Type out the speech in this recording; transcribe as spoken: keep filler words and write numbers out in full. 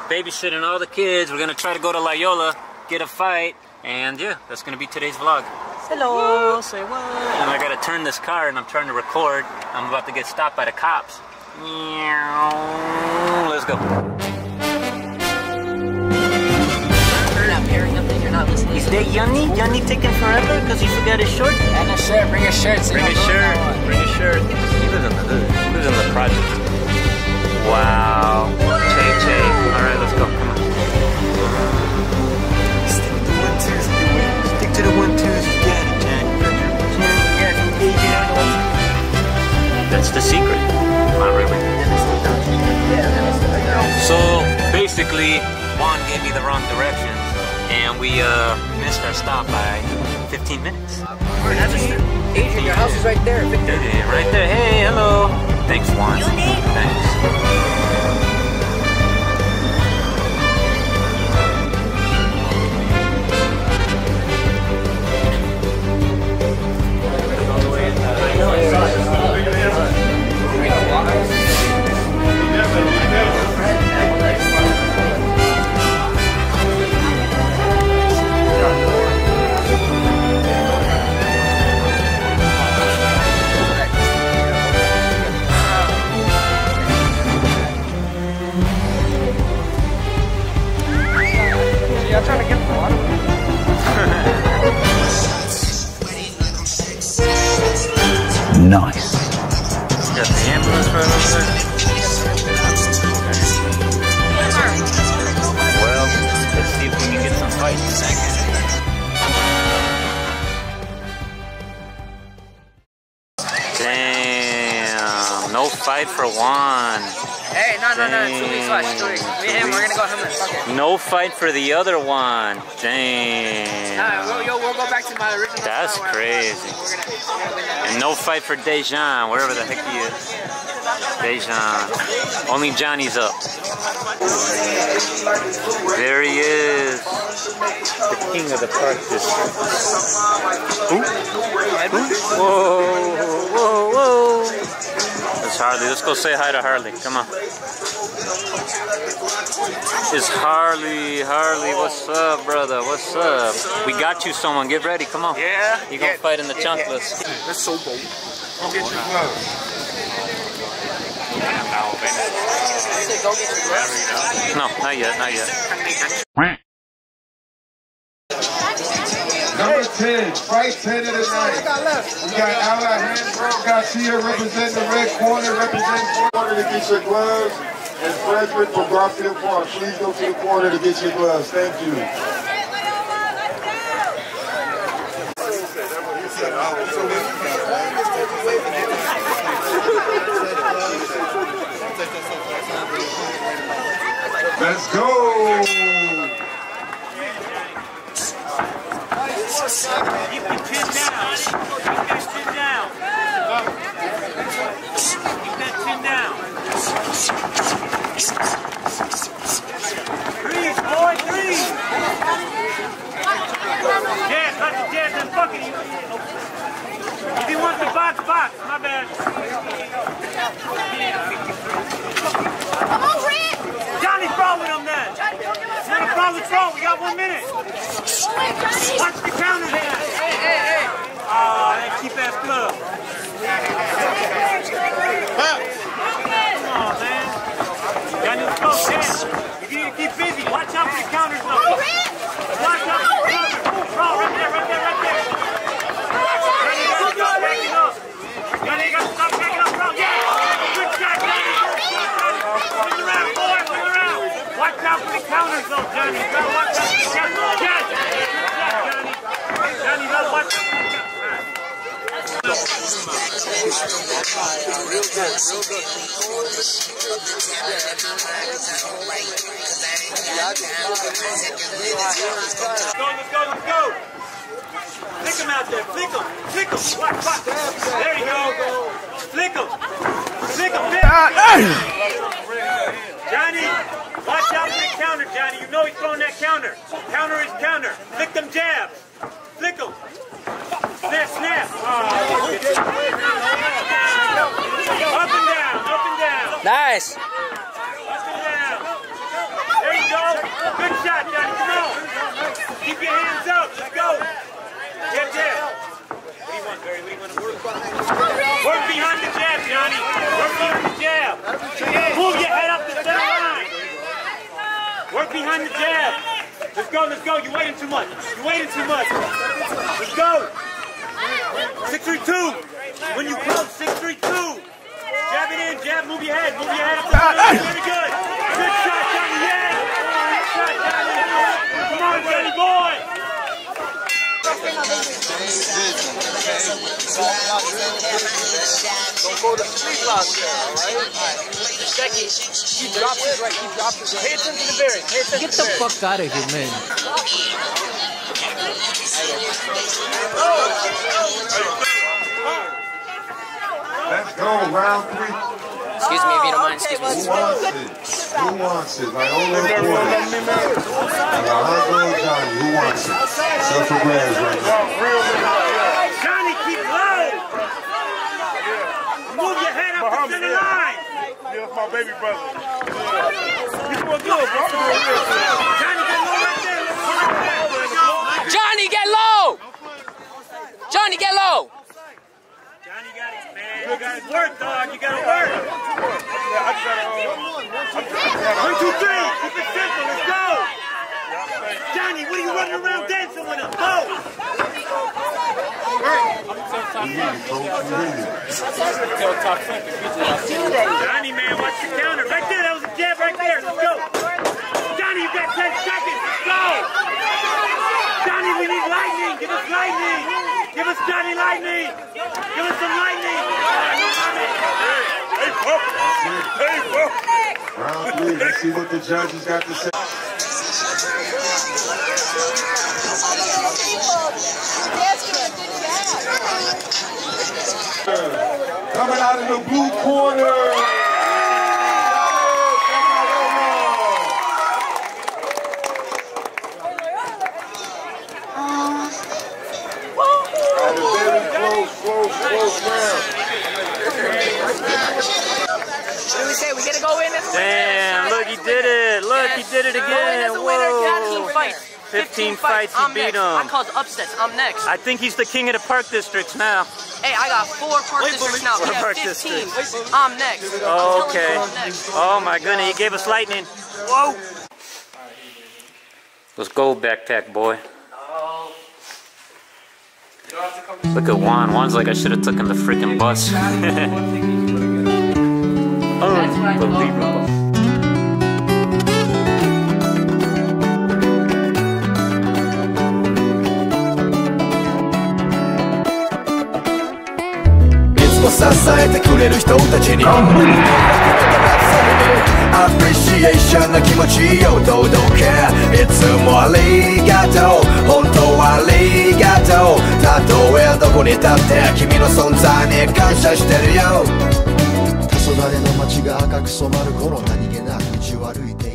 babysitting all the kids. We're gonna try to go to Loyola, get a fight, and yeah, that's gonna be today's vlog. Hello, say what? And I gotta turn this car and I'm trying to record. I'm about to get stopped by the cops. Let's go. You're not pairing up and you're not listening. Is that Yanni? Yanni taking forever because he forgot his shirt? And a shirt, bring a shirt. So bring a shirt, bring a shirt. He lives in the hood. He lives in the project. Wow. Tay Tay. Alright, let's go. Come on. Stick to the one twos. Stick to the one twos. You got it, Jack. That's the secret. Not really. So basically, Juan gave me the wrong direction, and we uh, missed our stop by fifteen minutes. Adrian, your house is right there. Yeah, right there. Hey, hello. Thanks, Juan. Thanks. I'm trying to get the water. Nice. Got the ambulance right over there. Well, let's see if we can get some fights. Damn, no fight for Juan. Hey, no, no, no, two weeks watch, two weeks. Me and him, we're gonna go helmet, fuck it. No fight for the other one. Damn. Nah, we'll, yo, we'll go back to my original. That's crazy. We're gonna, we're gonna win that. And no fight for Dejan, wherever the heck he is. Dejan. Only Johnny's up. There he is. The king of the park district. Ooh. Whoa, whoa, whoa. It's Harley. Let's go say hi to Harley. Come on. It's Harley. Harley, what's up, brother? What's up? We got you someone. Get ready. Come on. Yeah. You gonna yeah, fight in the yeah, chunkless. Yeah. That's so bold. Go get your gloves. No, not yet. Not yet. Number ten, fight ten of the night. We got Ala Handbro Garcia representing the red corner, representing the corner to get your gloves. And Frederick from Garfield Park, please go to the corner to get your gloves. Thank you. Let's go. Keep your chin down. Keep that chin down. Keep that chin down. Breathe, boy, breathe. Jab, not the jab, then fucking you. If he wants to box, box. My bad. Come on, Rick! Johnny's throwing him then. Not a problem, throw. We got one minute. Watch the counter there. Hey, hey, hey. Oh, that cheap ass glove. Come on, man. Johnny, let's go, man. You need to keep busy. Watch out for the counters, though. Watch out for the counters. Bro, right there, right there, right there. Johnny, you gotta stop backing up. Johnny, you gotta stop backing up, bro. Yeah. Good shot, Johnny. Swing around, boy. Swing around. Watch out for the counters, though, Johnny. You gotta watch out for the counters. Yes. Good shot, Johnny. Johnny, you gotta watch out for the counters. Real good, real good. Let's go, let's go, let's go. Flick him out there, flick him, flick him. Watch, watch. There you go. Flick him. Flick him, flick him. Johnny, watch out for the counter, Johnny. You know he's throwing that counter. Counter is counter. Flick them jabs. Flick them. Snap, snap. Oh. Up and down, up and down. Nice. Up and down. There you Look behind the jab. Let's go, let's go. You're waiting too much. You're waiting too much. Let's go. six three two. When you close, six three two. Jab it in, jab, move your head, move your head up the middle. Very good. Good shot, Johnny. Yeah. Good shot, Johnny. Come on, Johnny boy. Don't go to sleep out there, alright? Becky, he dropped his right, he dropped his right. Pay attention to Barry, pay attention Get to the Barry. fuck out of here, man. Let's go, round three. Excuse me if you don't mind, excuse me. Who wants it? Who wants it? Loyola corner. Alejandro Johnny, who wants it? Except for grabs right now. Johnny, keep low. Move your head up to the line. Yeah, that's my baby brother. Yeah. You doing good, bro. Johnny, get low right there. Johnny, get low! Johnny, get low! Johnny got it, man. You got to work, dog. You got to work. Yeah, I just gotta, One, two, three. Keep it simple. Let's go. Johnny, what are you running around dancing with him? Go. Johnny, man, watch the counter. Right there. That was a jab right there. Let's go. Johnny, you got ten seconds. Let's go. Johnny, we need lightning. Give us lightning. Give us Johnny lightning. Give us some lightning. Hey, Pop. Hey, Pop. Round three, let's see what the judges got to say. Coming out of the blue corner. At a very close, close, close round. What do we say? We gotta go in this Damn, look, he did it. Look, he did it again. fifteen fights. fifteen fights, he I'm beat next. him. I cause upsets. I'm next. I think he's the king of the park districts now. Hey, I got four park districts now. We have Park fifteen. districts. I'm next. Okay. I'm next. Oh my goodness, he gave us lightning. Whoa. Let's go, backpack boy. Look at Juan. Juan's like, I should have taken the freaking bus. Unbelievable. 支えてくれる人たちにアプリシエーションな気持ちを届けいつもありがとう本当はありがとうたとえどこに立って君の存在に感謝してるよ黄昏の街が赤く染まる頃何気なく道を歩いて